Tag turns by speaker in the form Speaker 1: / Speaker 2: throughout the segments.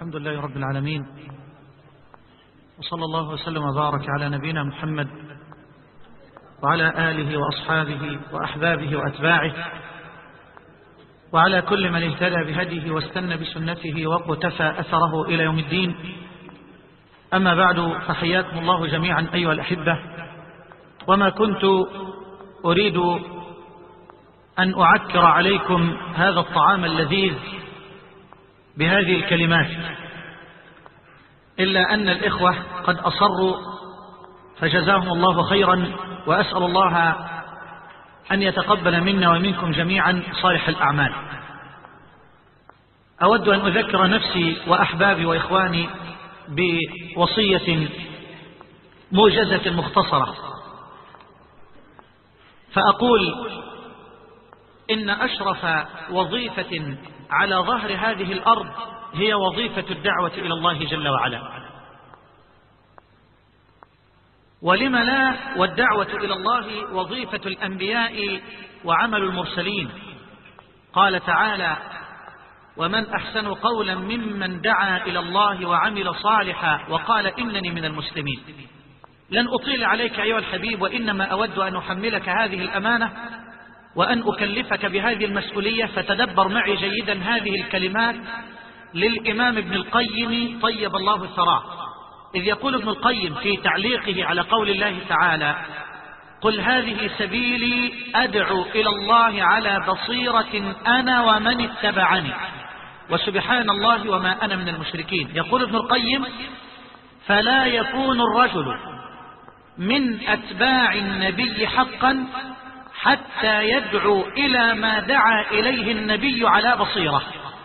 Speaker 1: الحمد لله رب العالمين، وصلى الله وسلم وبارك على نبينا محمد وعلى آله وأصحابه وأحبابه وأتباعه وعلى كل من اهتدى بهديه واستنى بسنته وقتفى أثره إلى يوم الدين. أما بعد، فحياكم الله جميعا أيها الأحبة. وما كنت أريد أن أعكر عليكم هذا الطعام اللذيذ بهذه الكلمات، إلا أن الإخوة قد أصروا فجزاهم الله خيرا، وأسأل الله أن يتقبل منا ومنكم جميعا صالح الأعمال. أود أن أذكر نفسي وأحبابي وإخواني بوصية موجزة مختصرة، فأقول إن أشرف وظيفة على ظهر هذه الأرض هي وظيفة الدعوة إلى الله جل وعلا، ولم لا، والدعوة إلى الله وظيفة الأنبياء وعمل المرسلين. قال تعالى: ومن أحسن قولا ممن دعا إلى الله وعمل صالحا وقال إنني من المسلمين. لن أطيل عليك أيها الحبيب، وإنما أود أن أحملك هذه الأمانة وأن أكلفك بهذه المسؤولية، فتدبر معي جيدا هذه الكلمات للإمام ابن القيم طيب الله ثراه، إذ يقول ابن القيم في تعليقه على قول الله تعالى: قل هذه سبيلي أدعو إلى الله على بصيرة أنا ومن اتبعني وسبحان الله وما أنا من المشركين. يقول ابن القيم: فلا يكون الرجل من أتباع النبي حقا حتى يدعو إلى ما دعا إليه النبي على بصيرة.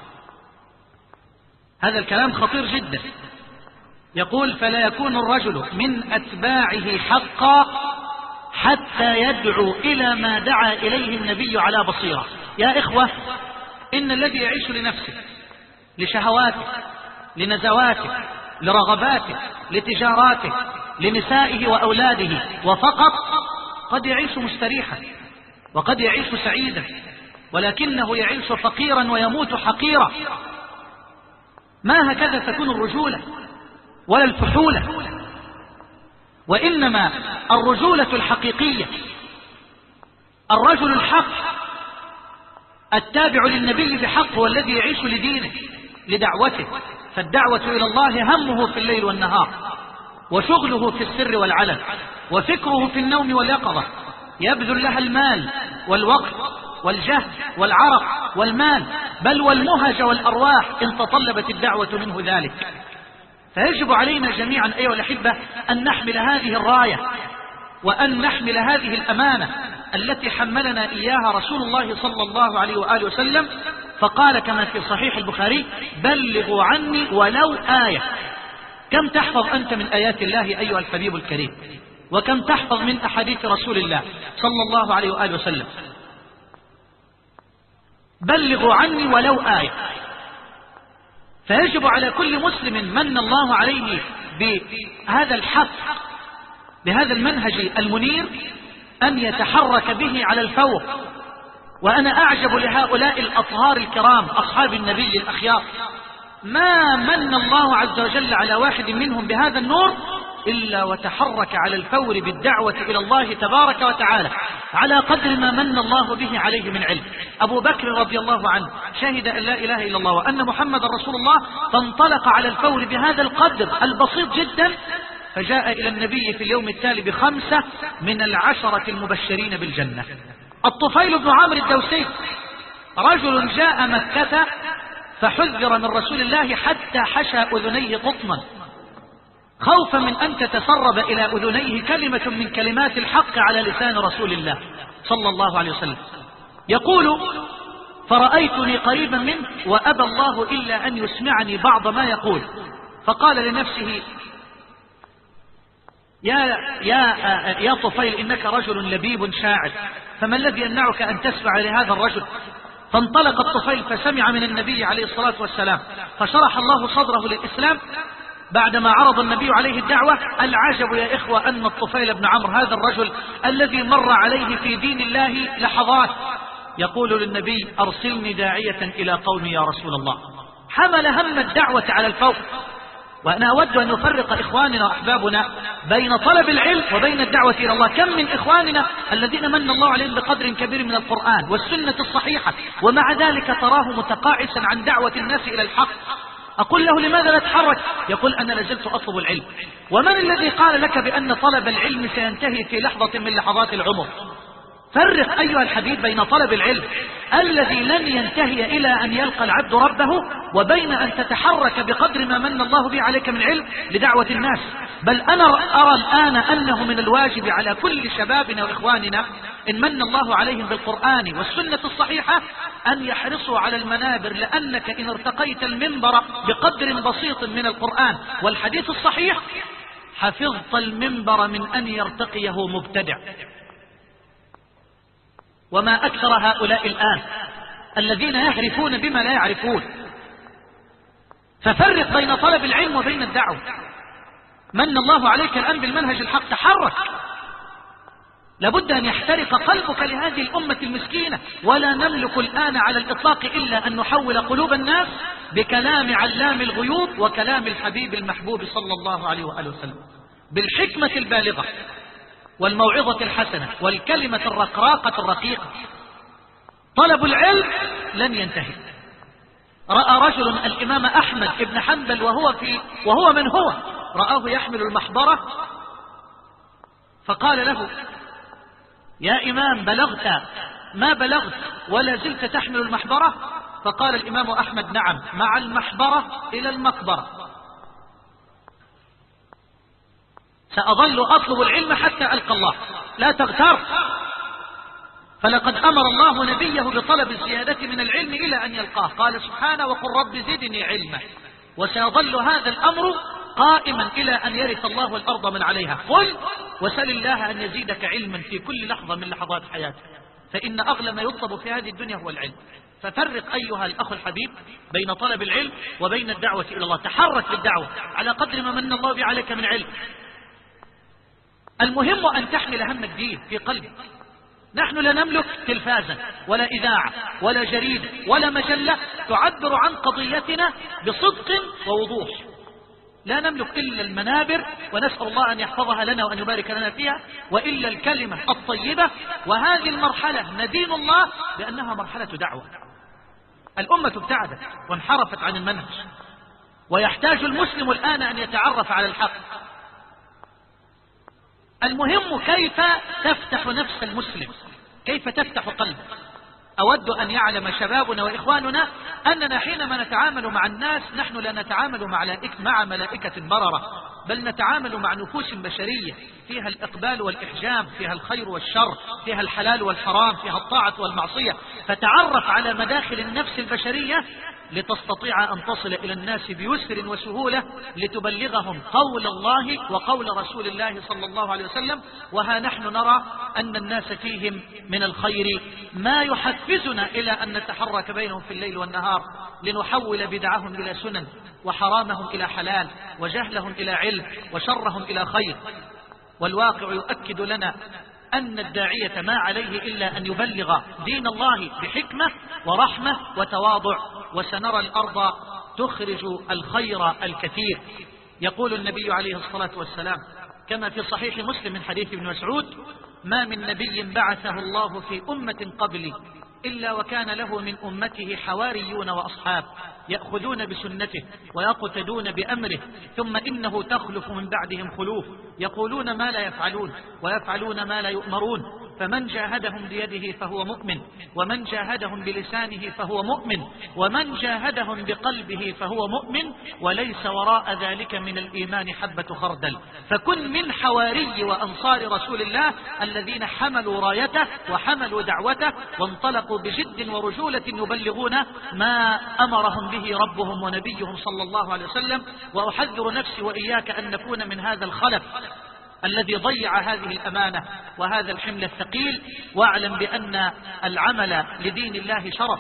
Speaker 1: هذا الكلام خطير جدا. يقول: فلا يكون الرجل من أتباعه حقا حتى يدعو إلى ما دعا إليه النبي على بصيرة. يا إخوة، إن الذي يعيش لنفسه، لشهواته، لنزواته، لرغباته، لتجاراته، لنسائه وأولاده وفقط، قد يعيش مستريحا وقد يعيش سعيدا، ولكنه يعيش فقيرا ويموت حقيرا. ما هكذا تكون الرجولة ولا الفحولة، وإنما الرجولة الحقيقية، الرجل الحق التابع للنبي بحق هو الذي يعيش لدينه لدعوته. فالدعوة إلى الله همه في الليل والنهار، وشغله في السر والعلن، وفكره في النوم واليقظة، يبذل لها المال والوقت والجهد والعرق والمال، بل والمهج والأرواح إن تطلبت الدعوة منه ذلك. فيجب علينا جميعا أيها الأحبة أن نحمل هذه الراية، وأن نحمل هذه الأمانة التي حملنا إياها رسول الله صلى الله عليه وآله وسلم، فقال كما في صحيح البخاري: بلغوا عني ولو آية. كم تحفظ أنت من آيات الله أيها الحبيب الكريم؟ وكم تحفظ من أحاديث رسول الله صلى الله عليه وآله وسلم؟ بلغوا عني ولو آية. فيجب على كل مسلم من الله عليه بهذا الحق، بهذا المنهج المنير، أن يتحرك به على الفور. وأنا أعجب لهؤلاء الأطهار الكرام أصحاب النبي الأخيار، ما من الله عز وجل على واحد منهم بهذا النور إلا وتحرك على الفور بالدعوة إلى الله تبارك وتعالى على قدر ما من الله به عليه من علم. أبو بكر رضي الله عنه شهد أن لا إله إلا الله وأن محمد رسول الله، فانطلق على الفور بهذا القدر البسيط جدا، فجاء إلى النبي في اليوم التالي ب5 من ال10 المبشرين بالجنة. الطفيل بن عمرو الدوسي رجل جاء مكة فحذر من رسول الله حتى حشى أذنيه قطنا، خوفا من أن تتسرب إلى أذنيه كلمة من كلمات الحق على لسان رسول الله صلى الله عليه وسلم. يقول: فرأيتني قريبا منه وأبى الله إلا أن يسمعني بعض ما يقول، فقال لنفسه: يا طفيل، إنك رجل لبيب شاعر، فما الذي يمنعك أن تسمع لهذا الرجل؟ فانطلق الطفيل فسمع من النبي عليه الصلاة والسلام، فشرح الله صدره للإسلام. بعدما عرض النبي عليه الدعوة، العجب يا إخوة أن الطفيل بن عمرو هذا الرجل الذي مر عليه في دين الله لحظات يقول للنبي: أرسلني داعية إلى قومي يا رسول الله. حمل هم الدعوة على الفور. وأنا أود أن نفرق إخواننا وأحبابنا بين طلب العلم وبين الدعوة إلى الله. كم من إخواننا الذين من الله عليهم بقدر كبير من القرآن والسنة الصحيحة، ومع ذلك تراه متقاعسا عن دعوة الناس إلى الحق. أقول له لماذا لا تحرك؟ يقول أنا لازلت أطلب العلم. ومن الذي قال لك بأن طلب العلم سينتهي في لحظة من لحظات العمر؟ فرق أيها الحبيب بين طلب العلم الذي لن ينتهي إلى أن يلقى العبد ربه، وبين أن تتحرك بقدر ما من الله به عليك من علم لدعوة الناس. بل أنا أرى الآن أنه من الواجب على كل شبابنا وإخواننا إن من الله عليهم بالقرآن والسنة الصحيحة أن يحرصوا على المنابر، لأنك إن ارتقيت المنبر بقدر بسيط من القرآن والحديث الصحيح حفظت المنبر من أن يرتقيه مبتدع. وما أكثر هؤلاء الآن الذين يهرفون بما لا يعرفون. ففرق بين طلب العلم وبين الدعوة. من الله عليك الآن بالمنهج الحق، تحرك. لابد أن يحترق قلبك لهذه الأمة المسكينة. ولا نملك الآن على الإطلاق إلا أن نحول قلوب الناس بكلام علام الغيوب وكلام الحبيب المحبوب صلى الله عليه وآله وسلم، بالحكمة البالغة والموعظة الحسنة والكلمة الرقراقة الرقيقة. طلب العلم لن ينتهي. رأى رجل الإمام أحمد بن حنبل وهو من هو رآه يحمل المحبرة، فقال له يا إمام بلغت ما بلغت ولا زلت تحمل المحبرة؟ فقال الإمام أحمد نعم، مع المحبرة إلى المقبرة، سأظل أطلب العلم حتى ألقى الله، لا تغتر. فلقد أمر الله نبيه بطلب الزيادة من العلم إلى أن يلقاه، قال سبحانه وقل رب زدني علما. وسيظل هذا الأمر قائما إلى أن يرث الله الأرض من عليها. قل وسل الله أن يزيدك علما في كل لحظة من لحظات حياتك، فإن أغلى ما يطلب في هذه الدنيا هو العلم. ففرق أيها الأخ الحبيب بين طلب العلم وبين الدعوة إلى الله. تحرك بالدعوة على قدر ما من الله عليك من علم. المهم أن تحمل هم الدين في قلبك. نحن لا نملك تلفازا ولا إذاعة ولا جريدة ولا مجلة تعبر عن قضيتنا بصدق ووضوح. لا نملك إلا المنابر، ونسأل الله أن يحفظها لنا وأن يبارك لنا فيها، وإلا الكلمة الطيبة. وهذه المرحلة ندين الله بأنها مرحلة دعوة. الأمة ابتعدت وانحرفت عن المنهج، ويحتاج المسلم الآن أن يتعرف على الحق. المهم كيف تفتح نفس المسلم، كيف تفتح قلبه. أود أن يعلم شبابنا وإخواننا أننا حينما نتعامل مع الناس نحن لا نتعامل مع ملائكة بررة، بل نتعامل مع نفوس بشرية فيها الإقبال والإحجام، فيها الخير والشر، فيها الحلال والحرام، فيها الطاعة والمعصية. فتعرف على مداخل النفس البشرية لتستطيع أن تصل إلى الناس بيسر وسهولة، لتبلغهم قول الله وقول رسول الله صلى الله عليه وسلم. وها نحن نرى أن الناس فيهم من الخير ما يحفزنا إلى أن نتحرك بينهم في الليل والنهار لنحول بدعهم إلى سنن، وحرامهم إلى حلال، وجهلهم إلى علم، وشرهم إلى خير. والواقع يؤكد لنا أن الداعية ما عليه إلا أن يبلغ دين الله بحكمة ورحمة وتواضع، وسنرى الأرض تخرج الخير الكثير. يقول النبي عليه الصلاة والسلام كما في صحيح مسلم من حديث ابن مسعود: ما من نبي بعثه الله في أمة قبلي إلا وكان له من أمته حواريون وأصحاب يأخذون بسنته ويقتدون بأمره، ثم إنه تخلف من بعدهم خلوف يقولون ما لا يفعلون ويفعلون ما لا يؤمرون، فمن جاهدهم بيده فهو مؤمن، ومن جاهدهم بلسانه فهو مؤمن، ومن جاهدهم بقلبه فهو مؤمن، وليس وراء ذلك من الإيمان حبة خردل. فكن من حواري وأنصار رسول الله الذين حملوا رايته وحملوا دعوته وانطلقوا بجد ورجولة يبلغون ما أمرهم به ربهم ونبيهم صلى الله عليه وسلم. وأحذر نفسي وإياك أن نكون من هذا الخلف الذي ضيع هذه الأمانة وهذا الحمل الثقيل. واعلم بأن العمل لدين الله شرف،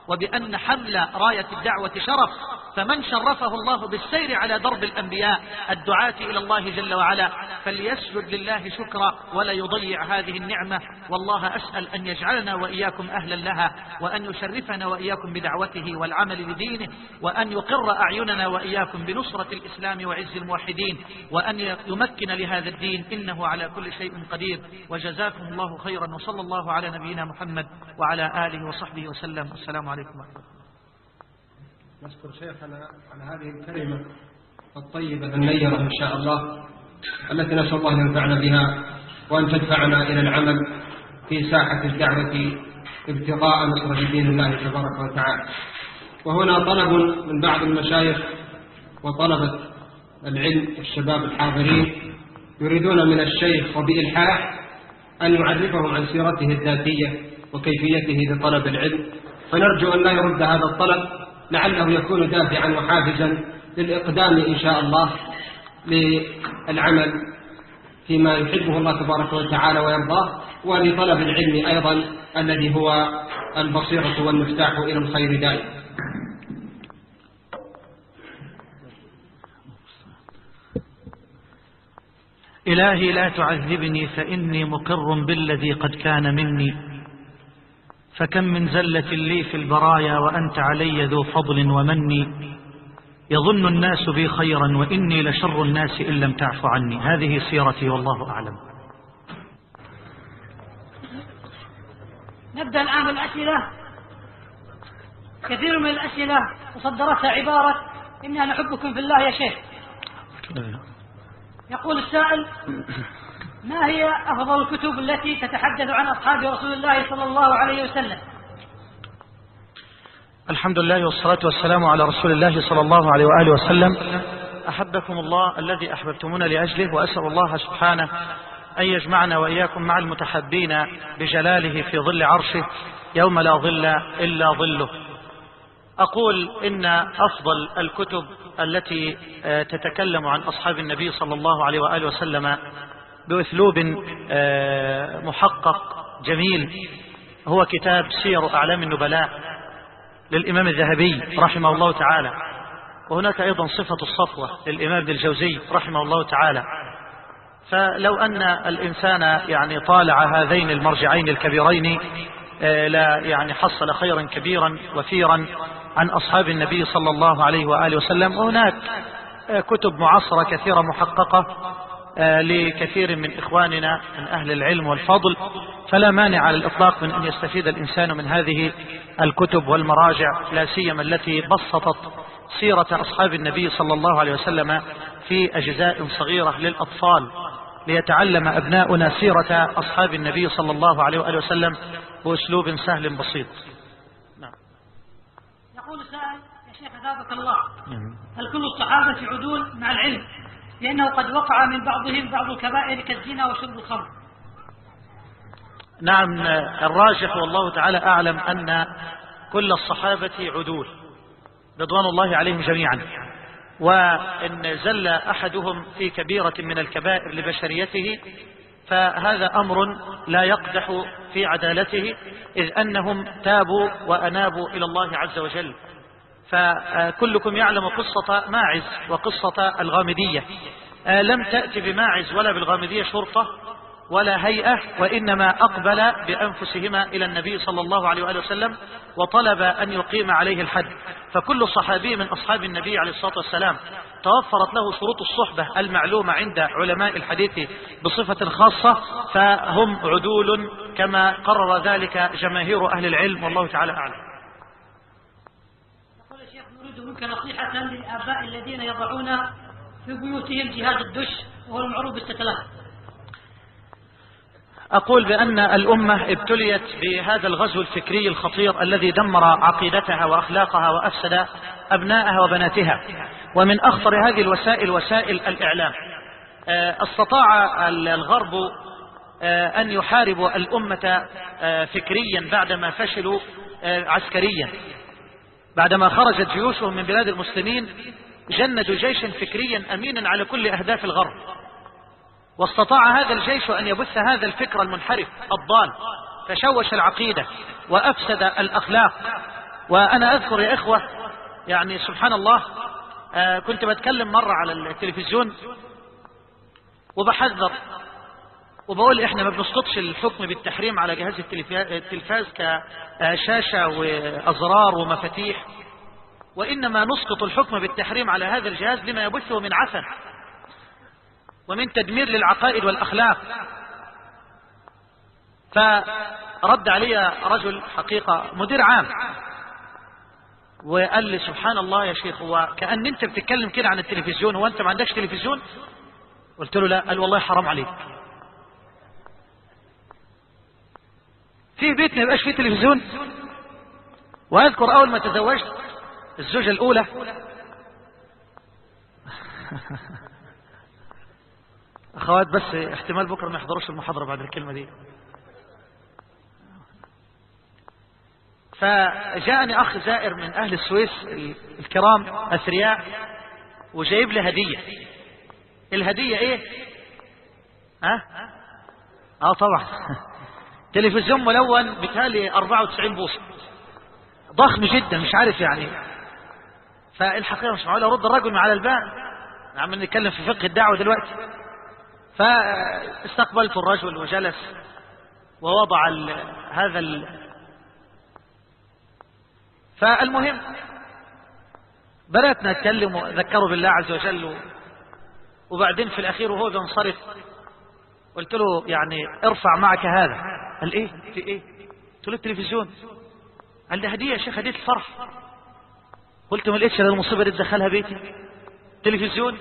Speaker 1: وبأن حمل راية الدعوة شرف، فمن شرفه الله بالسير على درب الأنبياء الدعاة إلى الله جل وعلا فليسجد لله شكرا ولا يضيع هذه النعمة. والله أسأل أن يجعلنا وإياكم أهلا لها، وأن يشرفنا وإياكم بدعوته والعمل لدينه، وأن يقر أعيننا وإياكم بنصرة الإسلام وعز الموحدين، وأن يمكن لهذا الدين، إنه على كل شيء قدير. وجزاكم الله خيرا، وصلى الله على نبينا محمد وعلى آله وصحبه وسلم. السلام عليكم ورحمة الله.
Speaker 2: نشكر شيخنا على هذه الكلمة الطيبة النيرة إن شاء الله، التي نسأل الله أن ينفعنا بها وأن تدفعنا إلى العمل في ساحة الدعوة ابتغاء نصرة دين الله تبارك وتعالى. وهنا طلب من بعض المشايخ وطلبة العلم والشباب الحاضرين يريدون من الشيخ وبإلحاح أن يعرفهم عن سيرته الذاتية وكيفيته لطلب العلم، فنرجو أن لا يرد هذا الطلب، لعله يكون دافعا وحافزا للإقدام إن شاء الله للعمل فيما يحبه الله تبارك وتعالى ويرضاه، ولطلب العلم أيضا الذي هو البصيرة والمفتاح إلى الخير دائما.
Speaker 1: إلهي لا تعذبني فإني مقر بالذي قد كان مني، فكم من زلة لي في البرايا وأنت علي ذو فضل ومني، يظن الناس بي خيرا وإني لشر الناس إن لم تعف عني. هذه سيرتي والله أعلم.
Speaker 3: نبدأ الآن بالأسئلة. كثير من الأسئلة تصدرتها عبارة إني أنا أحبكم في الله يا شيخ. يقول السائل: ما هي أفضل الكتب التي تتحدث عن أصحاب رسول الله صلى الله عليه وسلم؟
Speaker 1: الحمد لله والصلاة والسلام على رسول الله صلى الله عليه وآله وسلم. أحبكم الله الذي أحببتمونا لأجله، وأسأل الله سبحانه أن يجمعنا وإياكم مع المتحبين بجلاله في ظل عرشه يوم لا ظل إلا ظله. أقول إن أفضل الكتب التي تتكلم عن أصحاب النبي صلى الله عليه وآله وسلم بأسلوب محقق جميل هو كتاب سير أعلام النبلاء للإمام الذهبي رحمه الله تعالى، وهناك أيضا صفة الصفوة للإمام ابن الجوزي رحمه الله تعالى. فلو أن الإنسان يعني طالع هذين المرجعين الكبيرين لا يعني حصل خيرا كبيرا وفيرا عن أصحاب النبي صلى الله عليه وآله وسلم. وهناك كتب معاصرة كثيرة محققة لكثير من إخواننا من أهل العلم والفضل، فلا مانع على الإطلاق من أن يستفيد الإنسان من هذه الكتب والمراجع، لا سيما التي بسطت سيرة أصحاب النبي صلى الله عليه وسلم في أجزاء صغيرة للأطفال، ليتعلم أبناؤنا سيرة أصحاب النبي صلى الله عليه وآله وسلم بأسلوب سهل بسيط.
Speaker 3: نعم. يقول السائل: يا شيخ أثابك الله، هل كل الصحابة عدول مع العلم؟ لأنه قد وقع من بعضهم بعض الكبائر كالزنا وشرب الخمر.
Speaker 1: نعم، الراجح والله تعالى أعلم أن كل الصحابة عدول رضوان الله عليهم جميعا، وإن زل أحدهم في كبيرة من الكبائر لبشريته فهذا أمر لا يقدح في عدالته، إذ أنهم تابوا وأنابوا إلى الله عز وجل. فكلكم يعلم قصة ماعز وقصة الغامدية، لم تأتي بماعز ولا بالغامدية شرطة ولا هيئة، وإنما أقبل بأنفسهما إلى النبي صلى الله عليه وآله وسلم وطلب أن يقيم عليه الحد. فكل صحابي من أصحاب النبي عليه الصلاة والسلام توفرت له شروط الصحبة المعلومة عند علماء الحديث بصفة خاصة، فهم عدول كما قرر ذلك جماهير أهل العلم، والله تعالى أعلم.
Speaker 3: يقول الشيخ: نريد منك نصيحة للآباء الذين يضعون في بيوتهم جهاز الدش وهو المعروف بالستلات.
Speaker 1: أقول بأن الأمة ابتليت بهذا الغزو الفكري الخطير الذي دمر عقيدتها وأخلاقها وأفسد أبنائها وبناتها، ومن أخطر هذه الوسائل وسائل الإعلام. استطاع الغرب أن يحاربوا الأمة فكريا بعدما فشلوا عسكريا. بعدما خرجت جيوشهم من بلاد المسلمين جندوا جيشا فكريا أمينا على كل أهداف الغرب، واستطاع هذا الجيش أن يبث هذا الفكر المنحرف الضال، فشوش العقيدة وأفسد الأخلاق وأنا أذكر يا إخوة يعني سبحان الله، كنت بتكلم مرة على التلفزيون وبحذر وبقول إحنا ما بنسقطش الحكم بالتحريم على جهاز التلفاز كشاشة وأزرار ومفاتيح، وإنما نسقط الحكم بالتحريم على هذا الجهاز لما يبثه من عفن ومن تدمير للعقائد والأخلاق. فرد علي رجل حقيقة مدير عام وقال لي سبحان الله يا شيخ، هو كأن انت بتتكلم كده عن التلفزيون، هو انت ما عندكش تلفزيون؟ قلت له لا. قال والله حرام عليك، في بيت ما يبقاش فيه تلفزيون؟ واذكر اول ما تزوجت الزوجة الاولى اخوات بس احتمال بكرة ما يحضروش المحاضرة بعد الكلمة دي. فجاءني اخ زائر من اهل السويس الكرام اثرياء وجايب لي هدية. الهدية ايه؟ طبعا تلفزيون ملون بتالي 94 بوصة ضخم جدا، مش عارف يعني. فالحقيقة مش معقول ارد الرجل على الباب، عم نتكلم في فقه الدعوة دلوقتي. فاستقبلت الرجل وجلس ووضع فالمهم بدأت نتكلم وذكره بالله عز وجل، وبعدين في الأخير وهو بينصرف قلت له يعني ارفع معك هذا. قال ايه في ايه؟ قلت له التلفزيون. قال لي هدية يا شيخ، هدية الفرح. قلت ما لقيتش المصيبة دي تدخلها بيتي تلفزيون.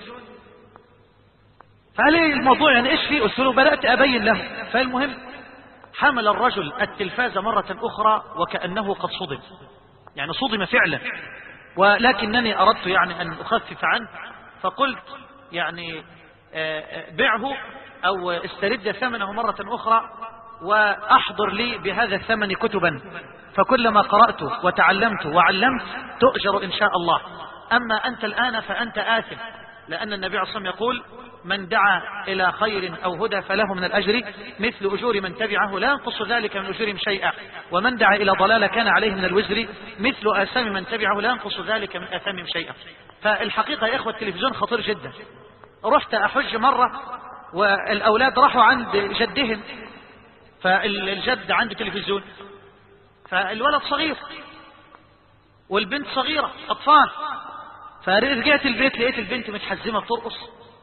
Speaker 1: فقال لي الموضوع يعني ايش فيه؟ قلت له بدأت ابين له. فالمهم حمل الرجل التلفاز مرة اخرى وكأنه قد صدم، يعني صدم فعلا، ولكنني اردت يعني ان اخفف عنه، فقلت يعني بيعه او استرد ثمنه مرة اخرى واحضر لي بهذا الثمن كتبا، فكلما قرأت وتعلمت وعلمت تؤجر ان شاء الله. اما انت الان فانت آثم، لان النبي عليه الصلاة والسلام يقول من دعا الى خير او هدى فله من الاجر مثل اجور من تبعه لا ينقص ذلك من اجورهم شيئا، ومن دعا الى ضلالة كان عليه من الوزر مثل آثام من تبعه لا ينقص ذلك من آثامهم شيئا. فالحقيقة يا اخوة التلفزيون خطير جدا. رحت احج مرة والاولاد راحوا عند جدهم، فالجد عنده تلفزيون، فالولد صغير والبنت صغيرة اطفال، فرجعت البيت لقيت البنت متحزمة بترقص،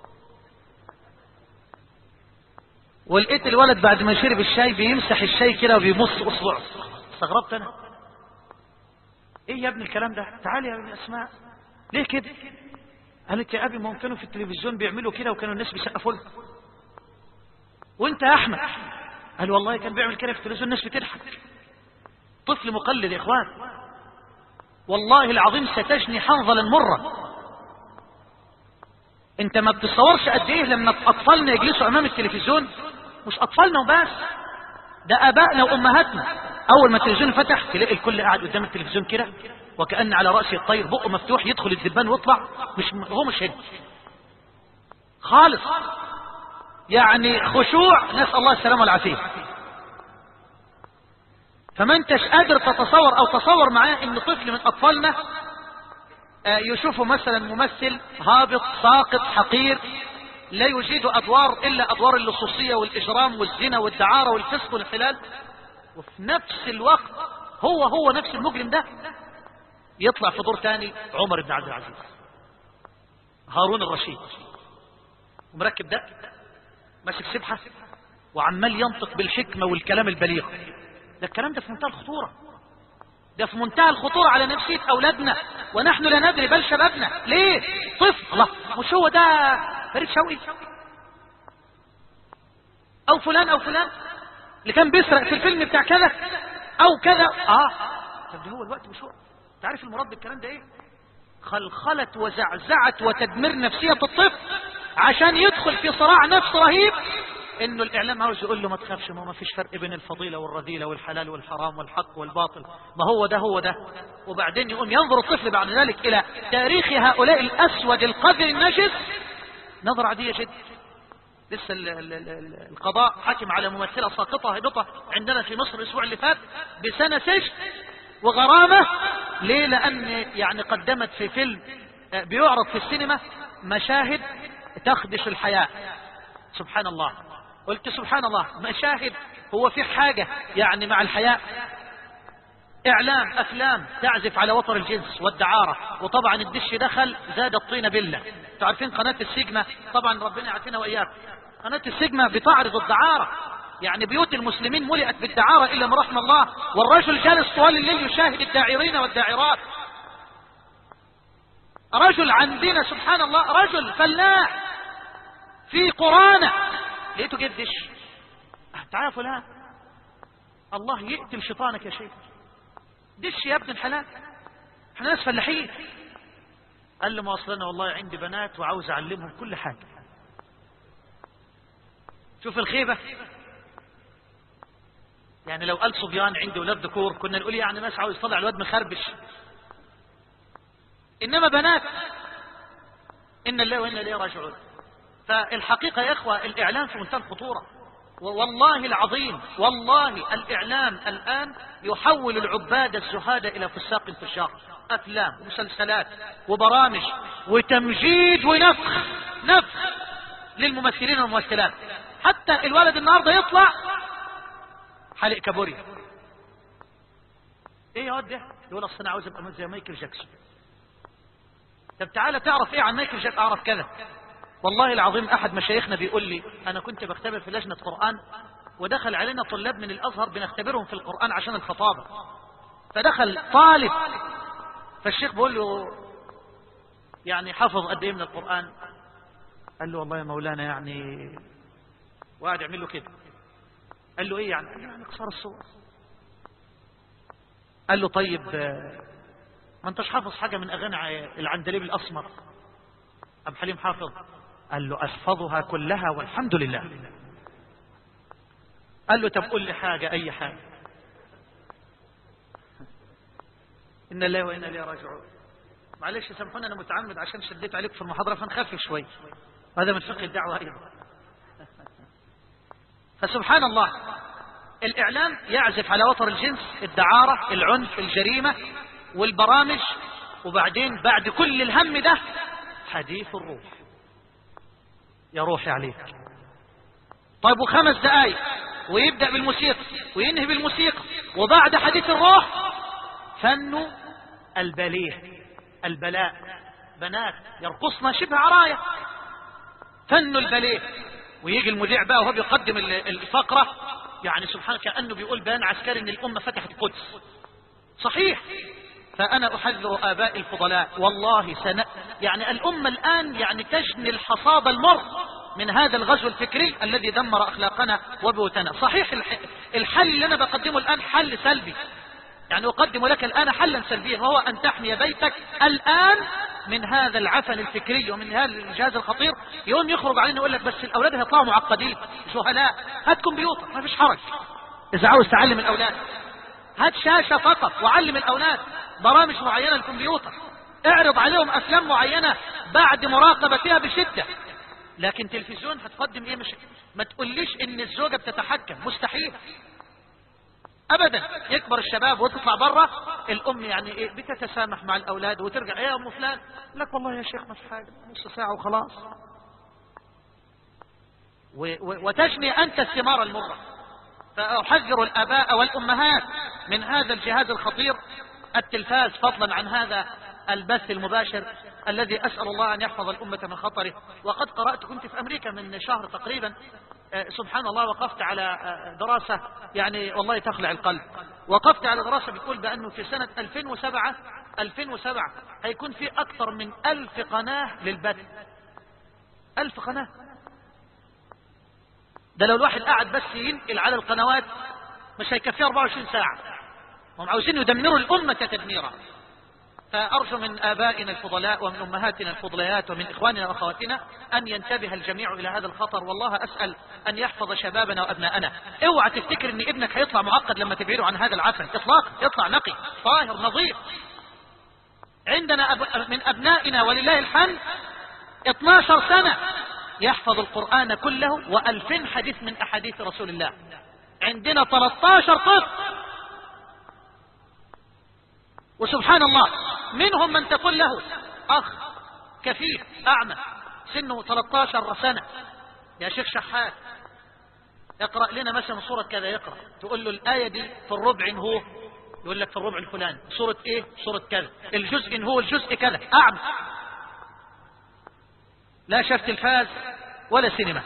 Speaker 1: ولقيت الولد بعد ما شرب الشاي بيمسح الشاي كده وبيمص اصبعه. استغربت انا، ايه يا ابني الكلام ده؟ تعالي يا ابن اسماء، ليه كده؟ قالت يا ابي ما هم كانوا في التلفزيون بيعملوا كده وكانوا الناس بيسقفوا له. وانت يا احمد؟ قال والله كان بيعمل كده في التلفزيون الناس بتضحك. طفل مقلد يا اخوان، والله العظيم ستجني حنظلا مرة. انت ما بتصورش قد ايه لما اطفالنا يجلسوا امام التلفزيون، مش اطفالنا وبس، ده ابائنا وامهاتنا. اول ما التلفزيون فتح تلاقي الكل قاعد قدام التلفزيون كده وكأن على رأسه الطير، بقه مفتوح، يدخل الدبان ويطلع، مش هنا خالص، يعني خشوع، نسأل الله السلامة والعافية. فما انتش قادر تتصور او تصور معاه ان طفل من اطفالنا يشوفه مثلا ممثل هابط ساقط حقير لا يجيد ادوار الا ادوار اللصوصية والاجرام والزنا والدعارة والفسق والحلال، وفي نفس الوقت هو نفس المجرم ده يطلع في دور تاني عمر بن عبد العزيز، هارون الرشيد، ومركب ده ماسك سبحة وعمال ينطق بالحكمة والكلام البليغ. ده الكلام ده في منتهى الخطورة، ده في منتهى الخطورة على نفسية أولادنا ونحن لا ندري، بل شبابنا. ليه؟ طفل، الله، مش هو ده فريد شوقي أو فلان اللي كان بيسرق في الفيلم بتاع كذا أو كذا؟ طب ده هو الوقت، مش هو. تعرف المراد بالكلام ده ايه؟ خلخلت وزعزعت وتدمير نفسية الطفل عشان يدخل في صراع نفس رهيب، انه الاعلام عاوز يقول له ما تخافش، ما فيش فرق بين الفضيلة والرذيلة والحلال والحرام والحق والباطل، ما هو ده. وبعدين يقوم ينظر الطفل بعد ذلك الى تاريخ هؤلاء الاسود القذر النجس نظرة عادية جدا. لسه القضاء حكم على ممثلة ساقطة هبطة عندنا في مصر الاسبوع اللي فات بسنة سجن وغرامة. ليه؟ لأن يعني قدمت في فيلم بيعرض في السينما مشاهد تخدش الحياة. سبحان الله. قلت سبحان الله، مشاهد هو في حاجة يعني مع الحياة؟ اعلام افلام تعزف على وتر الجنس والدعارة، وطبعا الدش دخل زاد الطين بالله. انتوا عارفين قناة السيجما، طبعا ربنا يعافينا واياكم، قناة السيجما بتعرض الدعارة، يعني بيوت المسلمين ملئت بالدعارة الا ما رحم الله، والرجل جالس طوال الليل يشاهد الداعرين والداعرات. رجل عندنا سبحان الله، رجل فلاح في قرانة لقيته جد دش. تعال يا فلان، الله يقتل شيطانك يا شيخ، دش يا ابن الحلال، احنا ناس فلاحين. قال له ما اصلنا والله عندي بنات وعاوز اعلمهم كل حاجة. شوف الخيبة، يعني لو قال صبيان عندي ولاد ذكور كنا نقول يعني ناس عاوز يطلع الواد مخربش، انما بنات، ان الله وانا اليه راجعون. فالحقيقة يا اخوة الاعلام في منتهى الخطورة، والله العظيم، والله الإعلام الآن يحول العباد الزهاد إلى فساق فشاق. أفلام ومسلسلات وبرامج وتمجيد ونفخ للممثلين والممثلات. حتى الولد النهاردة يطلع حلق كابوريا. ايه يا واد ده؟ يقول اصل انا عاوز ابقى زي مايكل جاكسون. طب تعالى تعرف ايه عن مايكل جاكسون؟ اعرف كذا. والله العظيم احد مشايخنا بيقول لي انا كنت بختبر في لجنة قرآن، ودخل علينا طلاب من الازهر بنختبرهم في القرآن عشان الخطابة، فدخل طالب، فالشيخ بيقول له يعني حفظ قد ايه من القرآن؟ قال له والله يا مولانا يعني، وقعد يعمل له كده. قال له ايه يعني؟ قال له يعني قصار الصور. قال له طيب ما انتش حافظ حاجة من اغاني العندليب الاسمر؟ ام حليم حافظ؟ قال له احفظها كلها والحمد لله. قال له طب قول لي حاجة، اي حاجة. ان الله وانا اليه راجعون. معلش سامحوني انا متعمد عشان شديت عليك في المحاضرة فنخفف شوي، هذا من فقه الدعوة ايضا. فسبحان الله الاعلام يعزف على وتر الجنس، الدعارة، العنف، الجريمة والبرامج، وبعدين بعد كل الهم ده حديث الروح. يا روحي عليك. طيب و5 دقايق ويبدأ بالموسيقى وينهي بالموسيقى، وبعد حديث الروح فن البليه، البلاء، بنات يرقصن شبه عراية، فن البليه. ويجي المذيع بقى وهو بيقدم الفقرة، يعني سبحان كأنه بيقول بيان عسكري ان الأمة فتحت القدس. صحيح. فأنا أحذر آباء الفضلاء والله يعني الأمة الآن يعني تجني الحصاد المر من هذا الغزو الفكري الذي دمر أخلاقنا وبيوتنا. صحيح الحل اللي أنا بقدمه الآن حل سلبي، يعني أقدم لك الآن حلا سلبيا، وهو أن تحمي بيتك الآن من هذا العفن الفكري ومن هذا الجهاز الخطير. يوم يخرج علينا يقول لك بس الأولاد هيطلعوا معقدين جهلاء، هات كمبيوتر ما فيش حرج. إذا عاوز تعلم الأولاد هات شاشة فقط وعلم الأولاد برامج معينة الكمبيوتر، اعرض عليهم أفلام معينة بعد مراقبتها بشدة. لكن تلفزيون هتقدم ايه؟ مش ما تقوليش ان الزوجة بتتحكم، مستحيل ابدا. يكبر الشباب وتطلع بره الام يعني ايه بتتسامح مع الاولاد وترجع ايه يا ام فلان؟ لك والله يا شيخ ما في حاجة، نص ساعة وخلاص. وتجني انت الثمار المرة. فأحذر الآباء والأمهات من هذا الجهاز الخطير التلفاز، فضلا عن هذا البث المباشر الذي أسأل الله أن يحفظ الأمة من خطره. وقد قرأت، كنت في أمريكا من شهر تقريبا، سبحان الله، وقفت على دراسة يعني والله تخلع القلب. وقفت على دراسة بتقول بأنه في سنة 2007 هيكون في أكثر من 1000 قناة للبث. 1000 قناة. ده لو الواحد قاعد بس ينقل على القنوات مش هيكفيه 24 ساعة. هم عاوزين يدمروا الأمة تدميرا. فأرجو من آبائنا الفضلاء ومن أمهاتنا الفضليات ومن إخواننا وأخواتنا أن ينتبه الجميع إلى هذا الخطر. والله أسأل أن يحفظ شبابنا وأبناءنا. اوعى تفتكر أن ابنك هيطلع معقد لما تبعده عن هذا العفن إطلاقا، يطلع نقي طاهر نظيف. عندنا من أبنائنا ولله الحمد 12 سنة يحفظ القرآن كله و2000 حديث من أحاديث رسول الله. عندنا 13 طفل وسبحان الله منهم من تقول له أخ كفيف أعمى سنه 13 سنة، يا شيخ شحات اقرأ لنا مثلا سورة كذا، يقرأ تقول له الآية دي في الربع هو، يقول لك في الربع الفلاني، سورة ايه؟ سورة كذا، الجزء هو الجزء كذا، أعمى لا شاف تلفاز ولا سينما.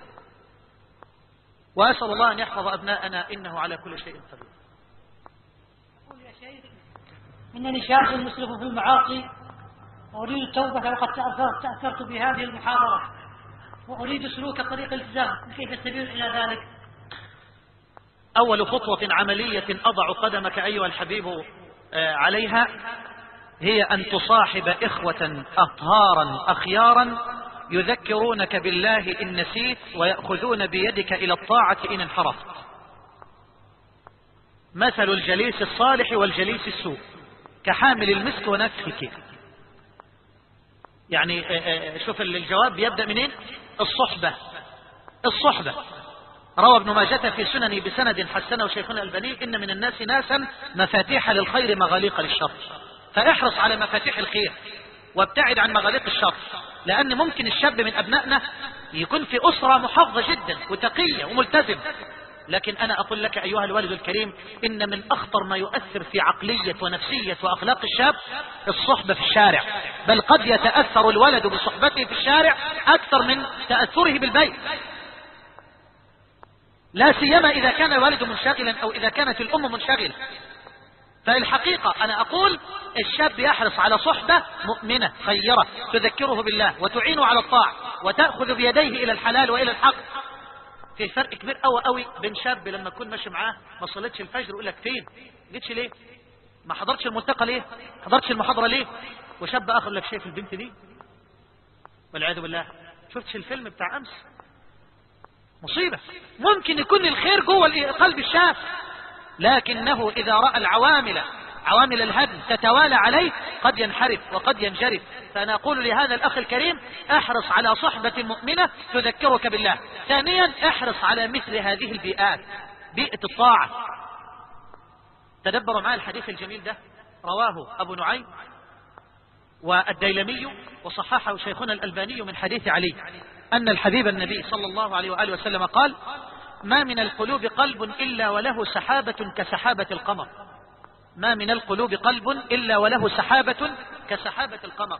Speaker 1: وأسأل الله أن يحفظ أبناءنا إنه على كل شيء قدير.
Speaker 3: أقول يا شيخ إنني شاب مسلم في المعاصي وأريد التوبة، وقد تأثرت بهذه المحاضرة وأريد سلوك طريق الالتزام، كيف السبيل إلى ذلك؟
Speaker 1: أول خطوة عملية أضع قدمك أيها الحبيب عليها هي أن تصاحب إخوة أطهارا أخيارا يذكرونك بالله إن نسيت ويأخذون بيدك إلى الطاعة إن انحرفت. مثل الجليس الصالح والجليس السوء كحامل المسك ونفخك. يعني شوف الجواب يبدأ منين؟ الصحبة. روى ابن ماجة في سننه بسند حسنه شيخنا الألباني إن من الناس ناسا مفاتيح للخير مغاليق للشر، فاحرص على مفاتيح الخير وابتعد عن مغاليق الشر، لأن ممكن الشاب من أبنائنا يكون في أسرة محافظة جدا وتقية وملتزم، لكن أنا أقول لك أيها الوالد الكريم إن من أخطر ما يؤثر في عقلية ونفسية وأخلاق الشاب الصحبة في الشارع، بل قد يتأثر الولد بصحبته في الشارع أكثر من تأثره بالبيت، لا سيما إذا كان الوالد منشغلا أو إذا كانت الأم منشغلة. فالحقيقة أنا أقول الشاب يحرص على صحبة مؤمنة خيرة تذكره بالله وتعينه على الطاعة وتأخذ بيديه إلى الحلال وإلى الحق. في فرق كبير قوي بين شاب لما تكون ماشي معاه ما صليتش الفجر يقول لك فين؟ جيتش ليه؟ ما حضرتش الملتقى ليه؟ حضرتش المحاضرة ليه؟ وشاب آخر لك شايف البنت دي؟ والعياذ بالله شفتش الفيلم بتاع أمس؟ مصيبة. ممكن يكون الخير جوه قلب الشاب، لكنه إذا رأى عوامل الهدم تتوالى عليه قد ينحرف وقد ينجرف. فأنا أقول لهذا الأخ الكريم احرص على صحبة مؤمنة تذكرك بالله. ثانيا احرص على مثل هذه البيئات، بيئة الطاعة. تدبروا معي الحديث الجميل ده، رواه أبو نعيم والديلمي وصححه شيخنا الألباني من حديث علي أن الحبيب النبي صلى الله عليه وآله وسلم قال: ما من القلوب قلب إلا وله سحابة كسحابة القمر. ما من القلوب قلب إلا وله سحابة كسحابة القمر،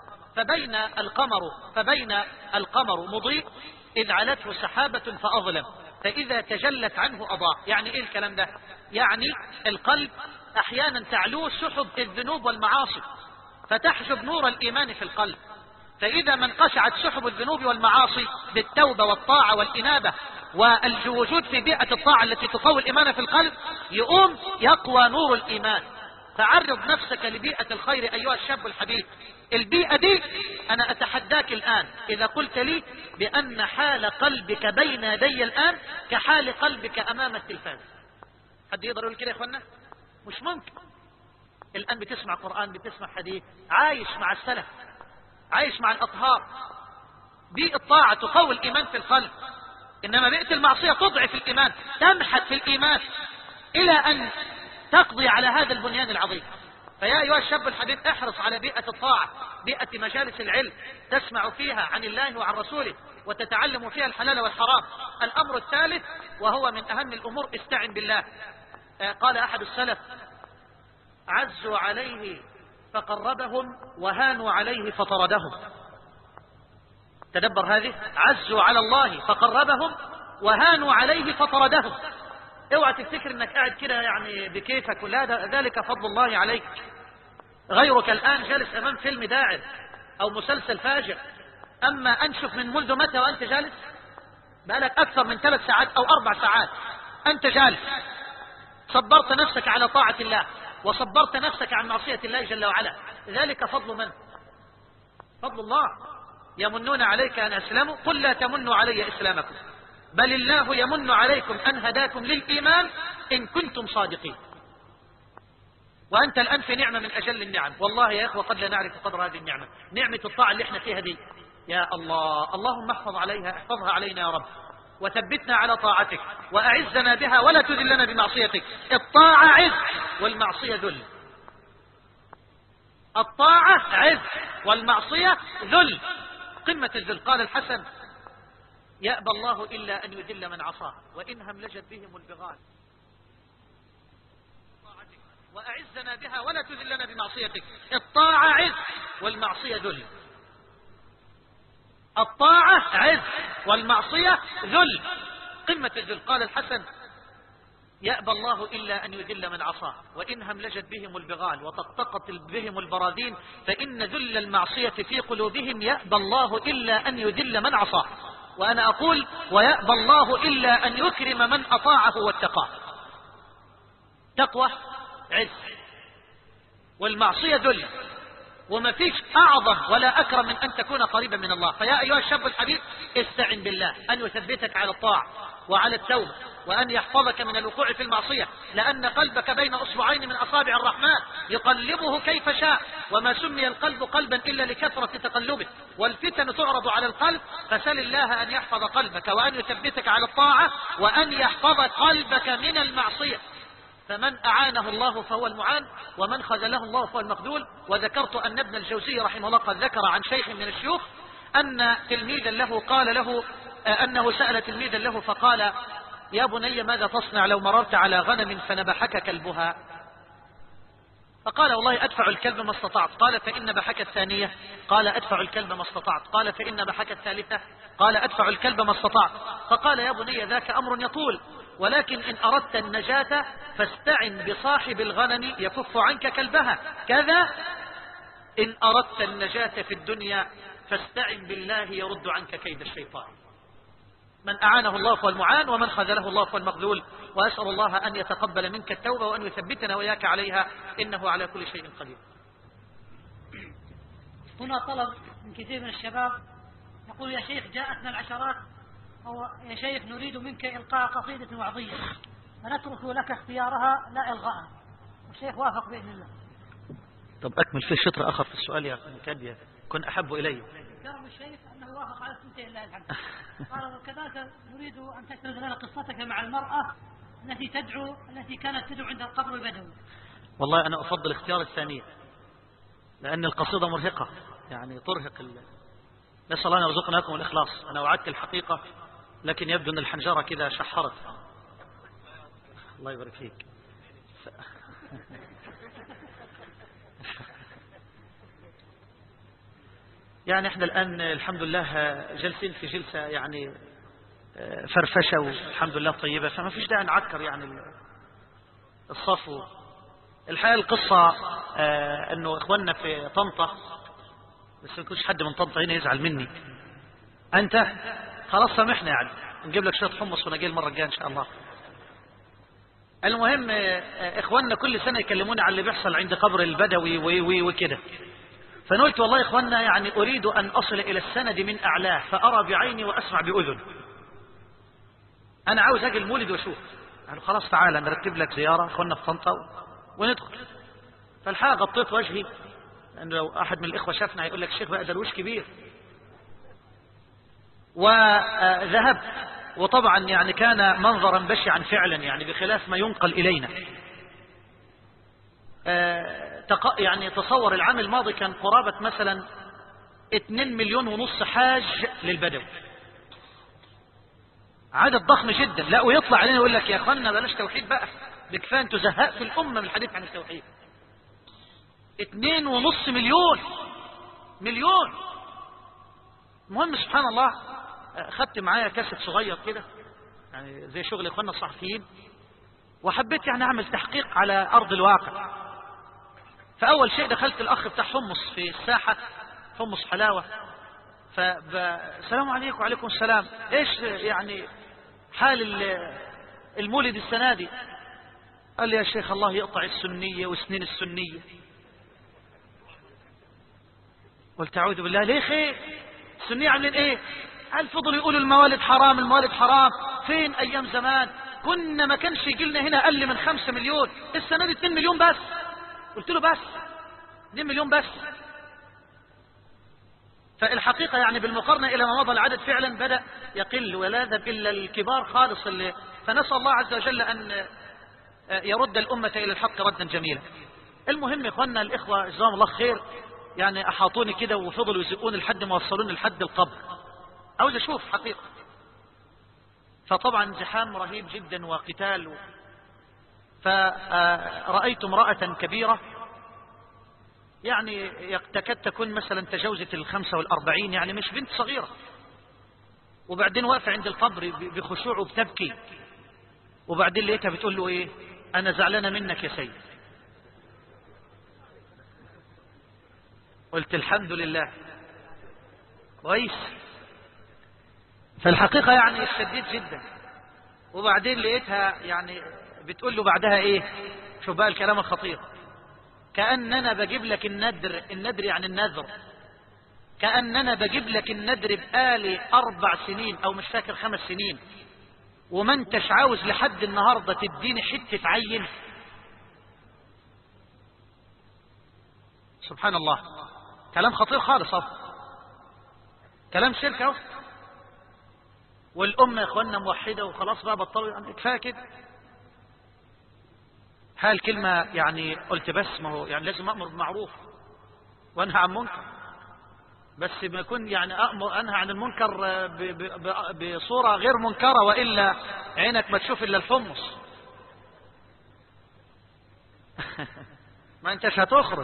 Speaker 1: فبين القمر مضيء إذ علته سحابة فأظلم، فإذا تجلت عنه أضاء. يعني إيه الكلام ده؟ يعني القلب أحيانا تعلوه سحب الذنوب والمعاصي فتحجب نور الإيمان في القلب، فإذا من قشعت سحب الذنوب والمعاصي بالتوبة والطاعة والإنابة والوجود في بيئة الطاعة التي تقوي الإيمان في القلب يقوم يقوى نور الإيمان. فعرض نفسك لبيئة الخير أيها الشاب الحبيب. البيئة دي أنا أتحداك الآن إذا قلت لي بأن حال قلبك بين يدي الآن كحال قلبك أمام التلفاز. حد يقدر يقول كده يا إخوانا؟ مش ممكن. الآن بتسمع قرآن، بتسمع حديث، عايش مع السلف، عايش مع الأطهار. بيئة الطاعة تقوي الإيمان في القلب، إنما بيئة المعصية تضعف الإيمان، تمحت في الإيمان إلى أن تقضي على هذا البنيان العظيم. فيا أيها الشاب الحبيب احرص على بيئة الطاعة، بيئة مجالس العلم تسمع فيها عن الله وعن رسوله وتتعلم فيها الحلال والحرام. الأمر الثالث وهو من أهم الأمور استعن بالله. قال أحد السلف: عزوا عليه فقربهم وهانوا عليه فطردهم. تدبر هذه، عزوا على الله فقربهم وهانوا عليه فطردهم. اوعى تفتكر انك قاعد كده يعني بكيفك، ولا ذلك فضل الله عليك. غيرك الآن جالس امام فيلم داعر او مسلسل فاجر، اما انشف من منذ متى وانت جالس؟ بقالك اكثر من 3 ساعات او 4 ساعات انت جالس، صبرت نفسك على طاعة الله وصبرت نفسك عن معصية الله جل وعلا. ذلك فضل من؟ فضل الله. يمنون عليك أن أسلموا، قل لا تمنوا علي إسلامكم بل الله يمن عليكم أن هداكم للإيمان إن كنتم صادقين. وأنت الآن في نعمة من أجل النعم، والله يا إخوة قد لا نعرف قدر هذه النعمة، نعمة الطاعة اللي احنا فيها دي. يا الله، اللهم احفظها علينا يا رب، وثبتنا على طاعتك وأعزنا بها ولا تذلنا بمعصيتك. الطاعة عز والمعصية ذل. الطاعة عز والمعصية ذل، قمة الذل. قال الحسن: يأبى الله إلا أن يذل من عصاه وإن هملجت بهم البغال، وأعزنا بها ولا تذلنا بمعصيتك. الطاعة عز والمعصية ذل. الطاعة عز والمعصية ذل، قمة الذل. قال الحسن: يأبى الله إلا أن يذل من عصاه وإن هملجت بهم البغال وطقطقت بهم البراذين فإن ذل المعصية في قلوبهم يأبى الله إلا أن يذل من عصاه. وأنا أقول: ويأبى الله إلا أن يكرم من أطاعه واتقاه. تقوى عز والمعصية ذل، وما فيش أعظم ولا أكرم من أن تكون قريبا من الله. فيا أيها الشاب الحبيب استعن بالله أن يثبتك على الطاعة وعلى التوبة، وأن يحفظك من الوقوع في المعصية، لأن قلبك بين أصبعين من أصابع الرحمن يقلبه كيف شاء، وما سمي القلب قلبا إلا لكثرة تقلبه، والفتن تعرض على القلب. فسل الله أن يحفظ قلبك وأن يثبتك على الطاعة وأن يحفظ قلبك من المعصية. فمن أعانه الله فهو المعان، ومن خذله الله فهو المخذول. وذكرت أن ابن الجوزي رحمه الله قد ذكر عن شيخ من الشيوخ أن تلميذا له قال له أنه سأل تلميذا له فقال: يا بني ماذا تصنع لو مررت على غنم فنبحك كلبها؟ فقال: والله أدفع الكلب ما استطعت. قال: فإن نبحك الثانية؟ قال: أدفع الكلب ما استطعت. قال: فإن نبحك الثالثة؟ قال: أدفع الكلب ما استطعت. فقال: يا بني ذاك أمر يطول، ولكن إن أردت النجاة فاستعن بصاحب الغنم يكف عنك كلبها، كذا إن أردت النجاة في الدنيا فاستعن بالله يرد عنك كيد الشيطان. من أعانه الله فهو المعان، ومن خذله الله فهو المخذول. وأسأل الله أن يتقبل منك التوبة وأن يثبتنا وإياك عليها، إنه على كل شيء قدير.
Speaker 3: هنا طلب من كثير من الشباب يقول: يا شيخ جاءتنا العشرات، أو يا شيخ نريد منك إلقاء قصيدة وعظية فنترك لك اختيارها لا إلغاءها. والشيخ وافق بإذن الله.
Speaker 1: طب أكمل في شطر آخر في السؤال يا كادية كن أحب إلي.
Speaker 3: كرم الشيخ أنه وافق على سنتين الله الحمد. قال: وكذلك نريد أن تسرد لنا قصتك مع المرأة التي كانت تدعو عند القبر البدوي.
Speaker 1: والله أنا أفضل اختيار الثانية، لأن القصيدة مرهقة، يعني ترهق نسأل الله أن يرزقنا لكم الإخلاص. أنا وعدت الحقيقة، لكن يبدو أن الحنجرة كذا شحرت. الله يبارك فيك. يعني احنا الآن الحمد لله جالسين في جلسة يعني فرفشة والحمد لله طيبة، فما فيش داعي نعكر يعني الصفو. الحقيقة القصة انه اخواننا في طنطا، بس ما يكونش حد من طنطا هنا يزعل مني. انت خلاص سامحنا، يعني نجيب لك شوية حمص ونجي المرة الجاية ان شاء الله. المهم اخواننا كل سنة يكلموني على اللي بيحصل عند قبر البدوي وكده، فانا قلت والله يا اخواننا يعني اريد ان اصل الى السند من اعلاه فارى بعيني واسمع باذن. انا عاوز اجي المولد واشوف. قالوا خلاص تعالى نرتب لك زيارة اخواننا في طنطا وندخل. فالحقيقة غطيت وجهي، لأن لو أحد من الإخوة شافنا هيقول لك الشيخ بقى ده الوش كبير. وذهبت، وطبعا يعني كان منظرا بشعا فعلا، يعني بخلاف ما ينقل إلينا. يعني تصور العام الماضي كان قرابة مثلا 2.5 مليون حاج للبدو، عدد ضخم جدا. لا ويطلع علينا يقول لك يا اخوانا بلاش توحيد بقى، بكفايه انتوا زهقتوا الامه من الحديث عن التوحيد. 2.5 مليون. المهم سبحان الله خدت معايا كاسيت صغير كده، يعني زي شغل اخواننا الصحفيين، وحبيت يعني اعمل تحقيق على ارض الواقع. فاول شيء دخلت الاخ بتاع حمص في الساحه، حمص حلاوه، فالسلام عليكم. وعليكم السلام. ايش يعني حال المولد السنة دي؟ قال لي يا شيخ الله يقطع السنية وسنين السنية. قلت اعوذ بالله، ليه خير؟ السنية عاملين ايه؟ قال فضلوا يقولوا الموالد حرام الموالد حرام. فين ايام زمان كنا ما كانش يجي لنا هنا اقل من 5 مليون، السنة دي 2 مليون بس. قلت له بس 2 مليون بس. فالحقيقة يعني بالمقارنة إلى ما مضى العدد فعلا بدأ يقل، ولا ذهب إلا الكبار خالص فنسأل الله عز وجل أن يرد الأمة إلى الحق ردا جميلا. المهم يا اخوانا الاخوة جزاهم الله خير، يعني احاطوني كده وفضلوا يزقوني لحد ما وصلوني لحد القبر، عاوز اشوف حقيقة. فطبعا زحام رهيب جدا وقتال، فرأيت امرأة كبيرة يعني تكاد تكون مثلا تجاوزت 45، يعني مش بنت صغيرة، وبعدين واقفة عند القبر بخشوع وبتبكي، وبعدين لقيتها بتقول له ايه؟ انا زعلانة منك يا سيد. قلت الحمد لله كويس. فالحقيقة يعني شديد جدا. وبعدين لقيتها يعني بتقول له بعدها ايه؟ شوف بقى الكلام الخطير، كأننا بجيب لك الندر يعني النذر، كأننا بجيب لك الندر بقالي 4 سنين او مش فاكر 5 سنين، وما انتش عاوز لحد النهاردة تديني حتة عين. سبحان الله، كلام خطير خالص اهو، كلام شرك اهو. والأمة يا اخوانا موحدة وخلاص بقى بطلوا، يعني كفاية كده. الكلمة يعني قلت بس ما هو يعني لازم أأمر بالمعروف وأنهى عن منكر، بس ما يكون يعني أنهى عن المنكر بصورة غير منكرة، وإلا عينك ما تشوف إلا الحمص. ما أنتش هتخرج.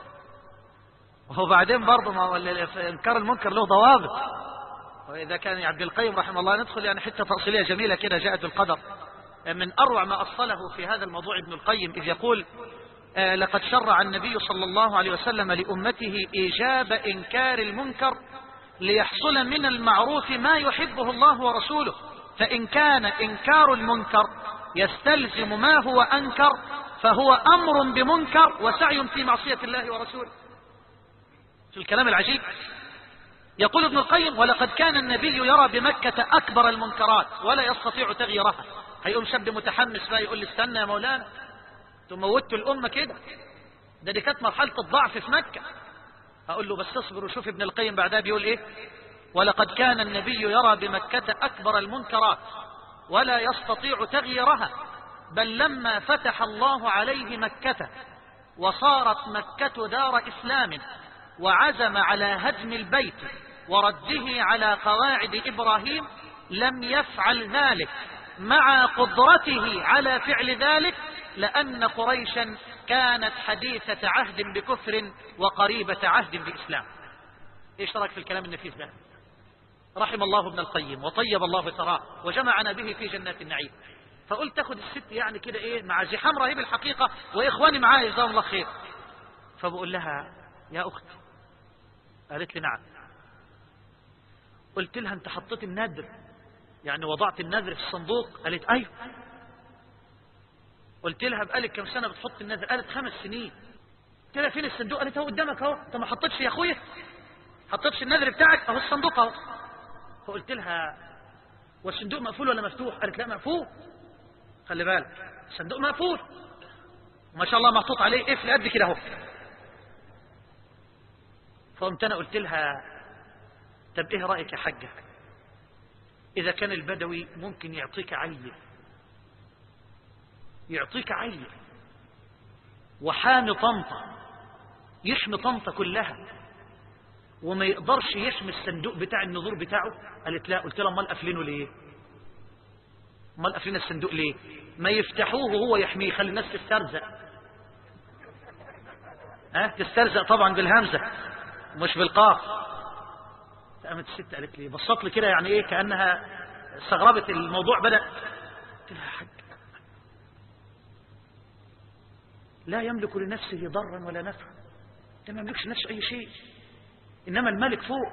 Speaker 1: وبعدين برضه ما إنكار المنكر له ضوابط. وإذا كان عبد القيم رحمه الله، ندخل يعني حتة تأصيلية جميلة كده جاءت بالقدر، من أروع ما أصله في هذا الموضوع ابن القيم، إذ يقول لقد شرع النبي صلى الله عليه وسلم لأمته إيجاب إنكار المنكر ليحصل من المعروف ما يحبه الله ورسوله، فإن كان إنكار المنكر يستلزم ما هو أنكر فهو أمر بمنكر وسعي في معصية الله ورسوله. في الكلام العجيب يقول ابن القيم: ولقد كان النبي يرى بمكة أكبر المنكرات ولا يستطيع تغييرها. هيقوم شاب متحمس بقى يقول لي استنى يا مولانا، تموتوا الأمة كده، دي كانت مرحلة الضعف في مكة. هقول له بس اصبر وشوف ابن القيم بعدها بيقول ايه: ولقد كان النبي يرى بمكة أكبر المنكرات ولا يستطيع تغييرها، بل لما فتح الله عليه مكة وصارت مكة دار إسلام وعزم على هدم البيت ورده على قواعد إبراهيم لم يفعل ذلك مع قدرته على فعل ذلك، لأن قريشا كانت حديثة عهد بكفر وقريبة عهد بإسلام. ايش رأيك في الكلام النفيس ده؟ رحم الله ابن القيم وطيب الله ثراه وجمعنا به في جنات النعيم. فقلت تاخد الست يعني كده ايه مع زحام رهيب الحقيقة، واخواني معايا جزاهم الله خير. فبقول لها: يا اخت. قالت لي: نعم. قلت لها: انت حطيت النذر، يعني وضعت النذر في الصندوق؟ قالت: ايوه. قلت لها: بقالك كم سنة بتحط النذر؟ قالت: 5 سنين. قلت لها: فين الصندوق؟ قالت: اهو قدامك اهو. انت ما حطيتش يا اخويا؟ حطيتش النذر بتاعك؟ اهو الصندوق اهو. فقلت لها: والصندوق مقفول ولا مفتوح؟ قالت: لا مقفول. خلي بالك الصندوق مقفول ما شاء الله محطوط عليه قفل قد كده اهو. فقمت انا قلت لها: طب ايه رايك يا حاجه اذا كان البدوي ممكن يعطيك عيل وحامي طنطا، يحمي طنطا كلها وما يقدرش يحمي الصندوق بتاع النذور بتاعه؟ قالت: لا. قلت لها: امال قافلينه ليه؟ امال قافلين الصندوق ليه؟ ما يفتحوه وهو يحميه، خلي الناس تسترزق. تسترزق طبعا بالهمزه مش بالقاف. قامت الست قالت لي، بصت لي كده يعني ايه كانها استغربت الموضوع. بدأ قلت لها: يا حاج، لا يملك لنفسه ضرا ولا نفعا، ده ما يملكش لنفسه اي شيء، انما الملك فوق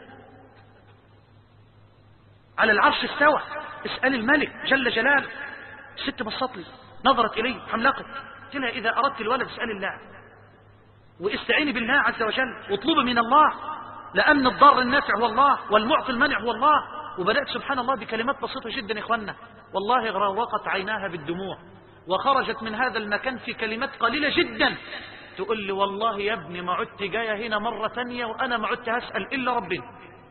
Speaker 1: على العرش استوى، اسأل الملك جل جلاله. الست بصت لي نظرت الي حملقت. قلت لها: اذا اردت الولد اسأل الله واستعيني بالله عز وجل واطلبي من الله، لأن الضار النافع هو الله والمعطي المنع هو الله. وبدأت سبحان الله بكلمات بسيطة جدا يا إخوانا، والله غرقت عيناها بالدموع وخرجت من هذا المكان في كلمات قليلة جدا تقول لي: والله يا ابني ما عدت جاية هنا مرة ثانية وأنا ما عدت هسأل إلا ربنا.